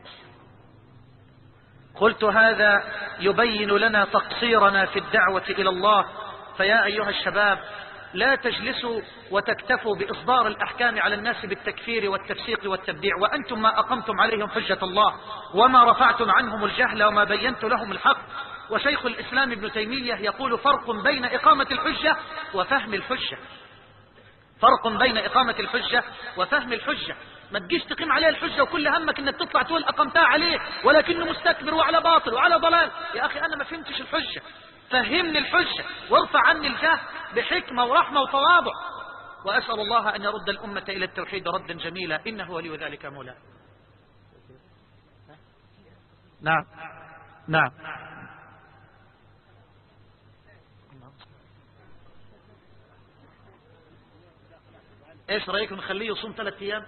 Speaker 1: قلت: هذا يبين لنا تقصيرنا في الدعوة إلى الله. فيا أيها الشباب، لا تجلسوا وتكتفوا بإصدار الأحكام على الناس بالتكفير والتفسيق والتبديع وأنتم ما أقمتم عليهم حجة الله وما رفعتم عنهم الجهل وما بينت لهم الحق. وشيخ الإسلام ابن تيمية يقول فرق بين إقامة الحجة وفهم الحجة، فرق بين إقامة الحجة وفهم الحجة. ما تجيش تقيم عليه الحجة وكل همك انك تطلع تقول أقمتها عليه ولكنه مستكبر وعلى باطل وعلى ضلال. يا أخي أنا ما فهمتش الحجة، فهمني الحجة وارفع عني الجهل بحكمة ورحمة وتواضع. وأسأل الله أن يرد الأمة إلى التوحيد ردا جميلا إنه ولي ذلك مولاه. نعم نعم. ايش رأيك نخليه يصوم 3 أيام؟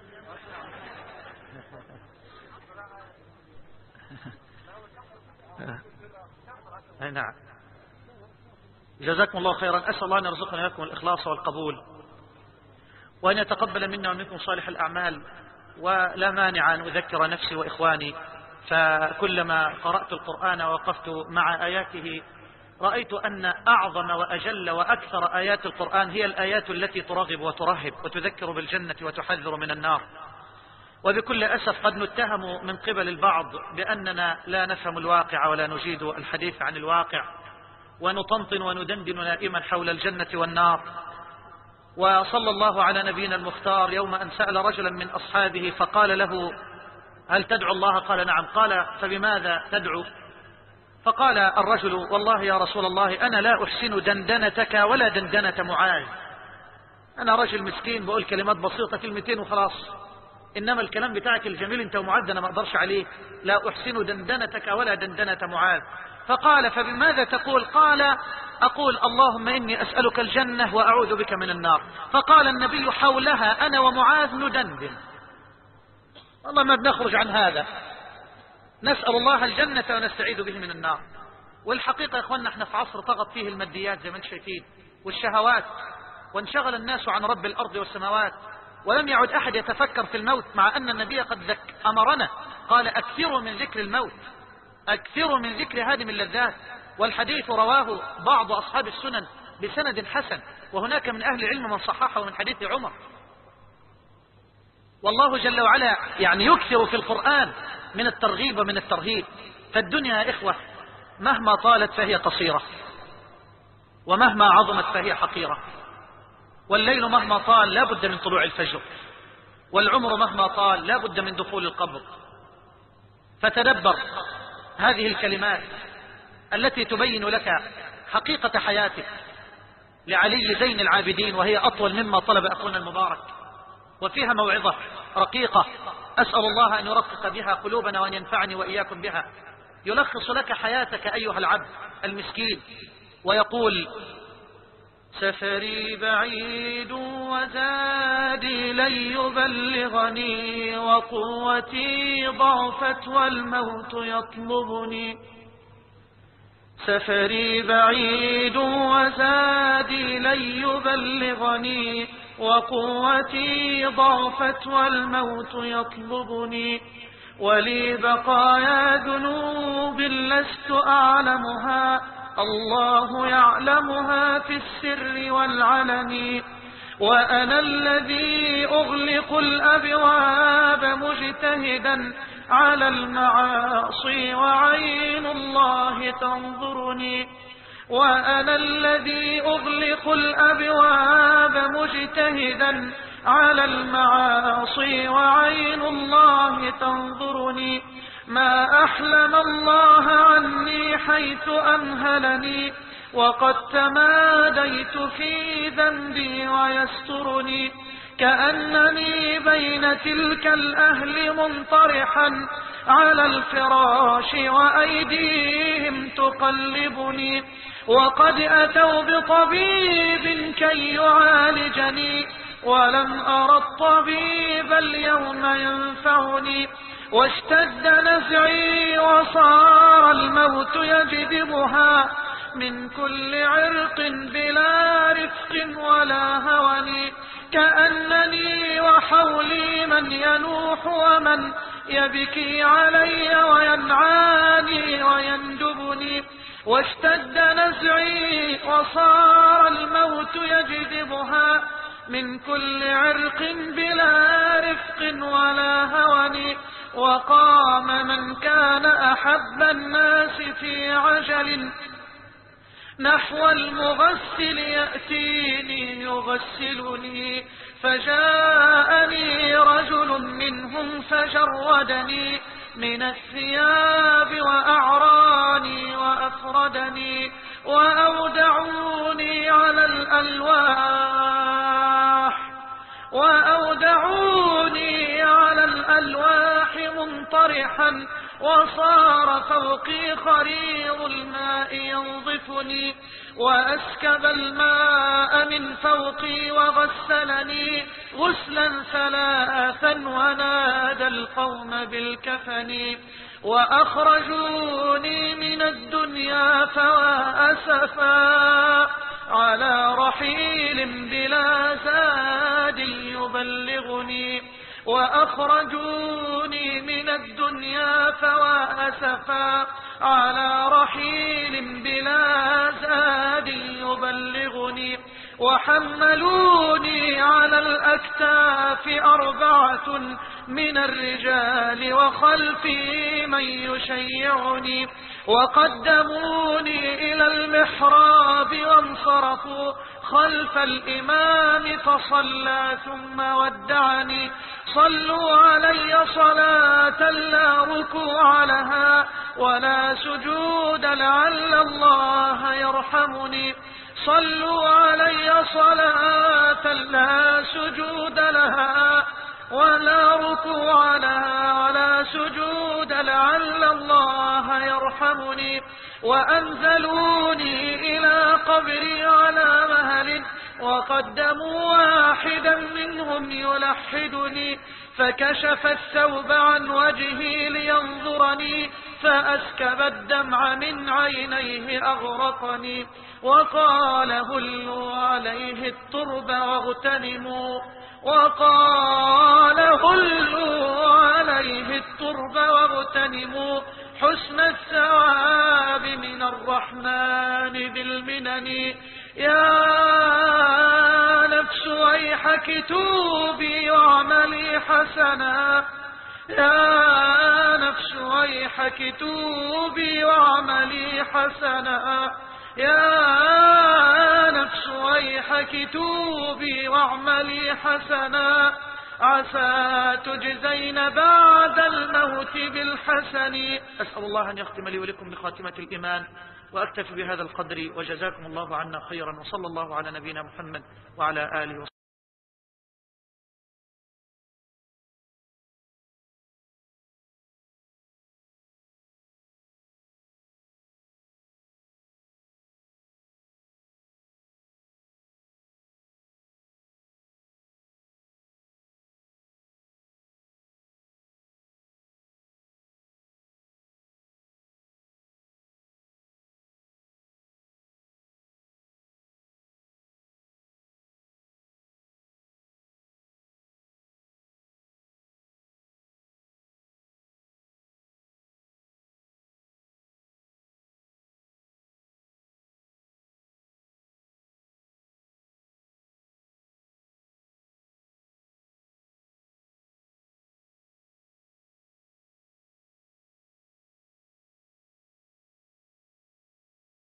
Speaker 1: نعم. جزاكم الله خيرا. أسأل الله أن يرزقنا لكم الإخلاص والقبول وأن يتقبل منا ومنكم صالح الأعمال. ولا مانع أن أذكر نفسي وإخواني، فكلما قرأت القرآن ووقفت مع آياته رأيت أن أعظم وأجل وأكثر آيات القرآن هي الآيات التي ترغب وترهب وتذكر بالجنة وتحذر من النار. وبكل أسف قد نتهم من قبل البعض بأننا لا نفهم الواقع ولا نجيد الحديث عن الواقع ونطنطن وندندن نائما حول الجنة والنار. وصلى الله على نبينا المختار يوم أن سأل رجلا من أصحابه فقال له هل تدعو الله؟ قال نعم. قال فبماذا تدعو؟ فقال الرجل والله يا رسول الله أنا لا أحسن دندنتك ولا دندنة معاذ، أنا رجل مسكين بقول كلمات بسيطة 2 وخلاص، إنما الكلام بتاعك الجميل أنت ومعاذ أنا ما أقدرش عليه، لا أحسن دندنتك ولا دندنة معاذ. فقال فبماذا تقول؟ قال أقول اللهم إني أسألك الجنة وأعوذ بك من النار. فقال النبي حولها أنا ومعاذ ندندن. والله ما بنخرج عن هذا، نسأل الله الجنة ونستعيذ به من النار. والحقيقة يا إخواننا احنا في عصر طغت فيه الماديات زي ما انتم شايفين والشهوات، وانشغل الناس عن رب الأرض والسماوات، ولم يعد أحد يتفكر في الموت، مع أن النبي قد أمرنا قال أكثروا من ذكر الموت، أكثروا من ذكر هادم اللذات. والحديث رواه بعض أصحاب السنن بسند حسن، وهناك من أهل العلم من صححه من حديث عمر. والله جل وعلا يعني يكثر في القرآن من الترغيب ومن الترهيب. فالدنيا يا إخوة مهما طالت فهي قصيرة، ومهما عظمت فهي حقيرة، والليل مهما طال لا بد من طلوع الفجر، والعمر مهما طال لا بد من دخول القبر. فتدبر هذه الكلمات التي تبين لك حقيقة حياتك لعلي زين العابدين، وهي أطول مما طلب أخونا المبارك، وفيها موعظة رقيقة أسأل الله أن يرقق بها قلوبنا وأن ينفعني وإياكم بها. يلخص لك حياتك أيها العبد المسكين ويقول سفري بعيد وزادي لن يبلغني وقوتي ضعفت والموت يطلبني. سفري بعيد وزادي لن يبلغني وقوتي ضعفت والموت يطلبني. ولي بقايا ذنوب لست أعلمها الله يعلمها في السر والعلن. وأنا الذي أغلق الأبواب مجتهدا على المعاصي وعين الله تنظرني. وأنا الذي أغلق الأبواب مجتهدا على المعاصي وعين الله تنظرني. ما أحلم الله عني حيث أمهلني وقد تماديت في ذنبي ويسترني. كأنني بين تلك الأهل منطرحا على الفراش وأيديهم تقلبني. وقد أتوا بطبيب كي يعالجني ولم أرى الطبيب اليوم ينفعني. واشتد نزعي وصار الموت يجذبها من كل عرق بلا رفق ولا هون. كأنني وحولي من ينوح ومن يبكي علي وينعاني ويندبني.
Speaker 4: واشتد نزعي وصار الموت يجذبها من كل عرق بلا رفق ولا هون. وقام من كان أحب الناس في عجل نحو المغسل يأتيني يغسلني، فجاءني رجل منهم فجردني من الثياب وأعراني وأفردني وأودعوني على الألواح منطرحا، وصار فوقي خرير الماء ينظفني، وأسكب الماء من فوقي وغسلني غسلا ثلاثا، ونادى القوم بالكفن. وأخرجوني من الدنيا فوأسفا على رحيل بلا زاد يبلغني. وأخرجوني من الدنيا فوأسفا على رحيل بلا زاد يبلغني. وحملوني على الأكتاف 4 من الرجال وخلفي من يشيعني، وقدموني إلى المحراب وانصرفوا خلف الإمام فصلى ثم ودعني. صلوا علي صلاة لا ركوع لها ولا سجود لعل الله يرحمني. صلوا علي صلاة لا سجود لها ولا ركوع لها ولا سجود لعل الله يرحمني. وأنزلوني إلى قبري على مهل، وقدموا واحدا منهم يلحدني، فكشف الثوب عن وجهي لينظرني، فأسكب الدمع من عينيه أغرقني. وقال هلوا عليه الترب واغتنموا، حسن الثواب من الرحمن بالمنن. يا نفس ويحك توبي واعملي حسنا، يا نفس ويحك توبي واعملي حسنا، يا نفس ويحك توبي واعملي حسنا، عسى تجزين بعد الموت بالحسن.
Speaker 1: أسأل الله أن يختم لي ولكم بخاتمة الإيمان، وأكتفي بهذا القدر، وجزاكم الله عنا خيرا، وصلى الله على نبينا محمد وعلى آله وصحبه.